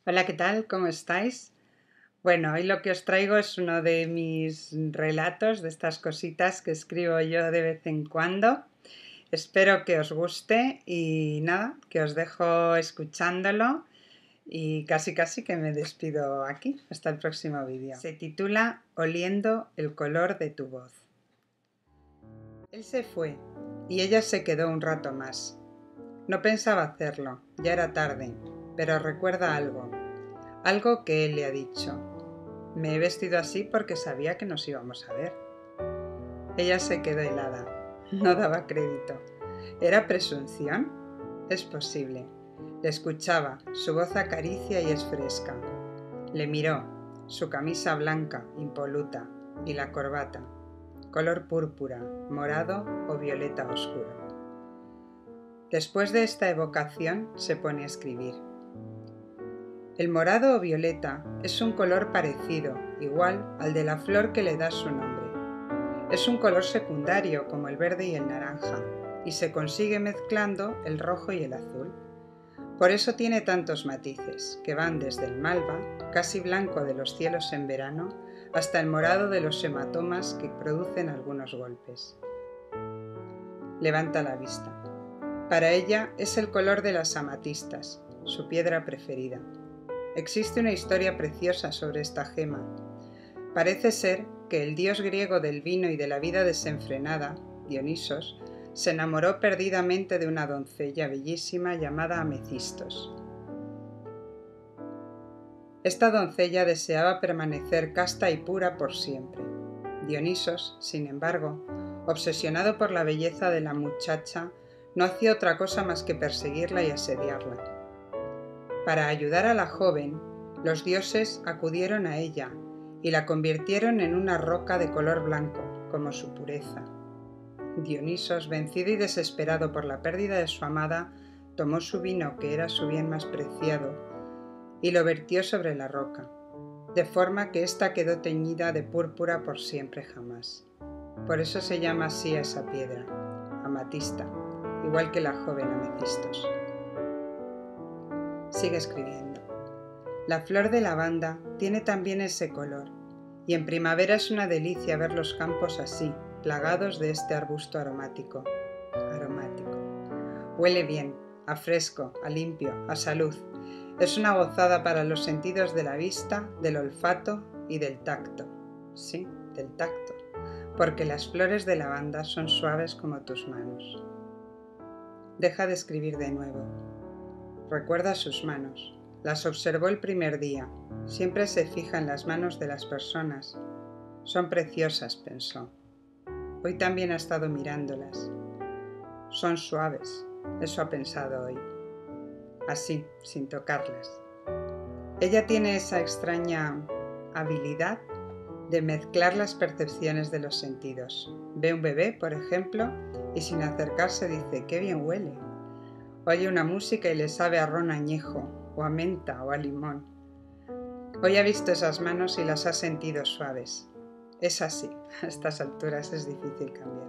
Hola, ¿qué tal? ¿Cómo estáis? Bueno, hoy lo que os traigo es uno de mis relatos, de estas cositas que escribo yo de vez en cuando. Espero que os guste y nada, que os dejo escuchándolo y casi que me despido aquí. Hasta el próximo vídeo. Se titula Oliendo el color de tu voz. Él se fue y ella se quedó un rato más. No pensaba hacerlo, ya era tarde, pero recuerda algo que él le ha dicho. Me he vestido así porque sabía que nos íbamos a ver. Ella se quedó helada. No daba crédito. ¿Era presunción? Es posible. Le escuchaba, su voz acaricia y es fresca. Le miró, su camisa blanca, impoluta, y la corbata, color púrpura, morado o violeta oscuro. Después de esta evocación se pone a escribir. El morado o violeta es un color parecido, igual al de la flor que le da su nombre. Es un color secundario como el verde y el naranja, y se consigue mezclando el rojo y el azul. Por eso tiene tantos matices, que van desde el malva, casi blanco de los cielos en verano, hasta el morado de los hematomas que producen algunos golpes. Levanta la vista. Para ella es el color de las amatistas, su piedra preferida. Existe una historia preciosa sobre esta gema. Parece ser que el dios griego del vino y de la vida desenfrenada, Dionisos, se enamoró perdidamente de una doncella bellísima llamada Amecistos. Esta doncella deseaba permanecer casta y pura por siempre. Dionisos, sin embargo, obsesionado por la belleza de la muchacha, no hacía otra cosa más que perseguirla y asediarla. Para ayudar a la joven, los dioses acudieron a ella y la convirtieron en una roca de color blanco, como su pureza. Dionisos, vencido y desesperado por la pérdida de su amada, tomó su vino, que era su bien más preciado, y lo vertió sobre la roca, de forma que ésta quedó teñida de púrpura por siempre jamás. Por eso se llama así a esa piedra, amatista, igual que la joven Amecistos. Sigue escribiendo. La flor de lavanda tiene también ese color, y en primavera es una delicia ver los campos así, plagados de este arbusto aromático. Huele bien, a fresco, a limpio, a salud. Es una gozada para los sentidos de la vista, del olfato y del tacto. Sí, del tacto, porque las flores de lavanda son suaves como tus manos. Deja de escribir de nuevo. Recuerda sus manos. Las observó el primer día. Siempre se fija en las manos de las personas. Son preciosas, pensó. Hoy también ha estado mirándolas. Son suaves, eso ha pensado hoy. Así, sin tocarlas. Ella tiene esa extraña habilidad de mezclar las percepciones de los sentidos. Ve un bebé, por ejemplo, y sin acercarse dice, ¡qué bien huele! Oye una música y le sabe a ron añejo, o a menta, o a limón. Hoy ha visto esas manos y las ha sentido suaves. Es así, a estas alturas es difícil cambiar.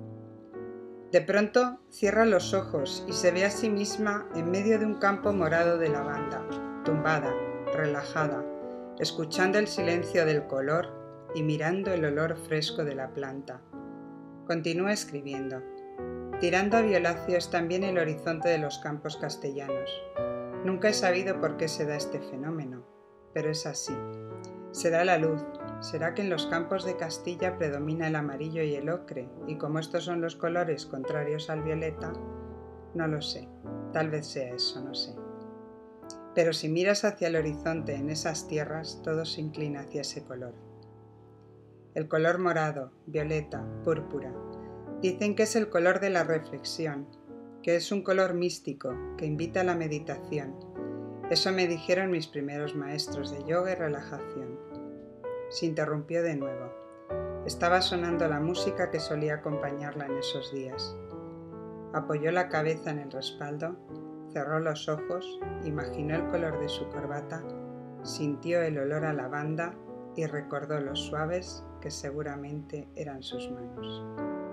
De pronto cierra los ojos y se ve a sí misma en medio de un campo morado de lavanda, tumbada, relajada, escuchando el silencio del color y mirando el olor fresco de la planta. Continúa escribiendo. Tirando a violáceo es también el horizonte de los campos castellanos. Nunca he sabido por qué se da este fenómeno, pero es así. Será la luz. ¿Será que en los campos de Castilla predomina el amarillo y el ocre, y como estos son los colores contrarios al violeta? No lo sé. Tal vez sea eso, no sé. Pero si miras hacia el horizonte en esas tierras, todo se inclina hacia ese color. El color morado, violeta, púrpura. Dicen que es el color de la reflexión, que es un color místico, que invita a la meditación. Eso me dijeron mis primeros maestros de yoga y relajación. Se interrumpió de nuevo. Estaba sonando la música que solía acompañarla en esos días. Apoyó la cabeza en el respaldo, cerró los ojos, imaginó el color de su corbata, sintió el olor a lavanda y recordó los suaves que seguramente eran sus manos.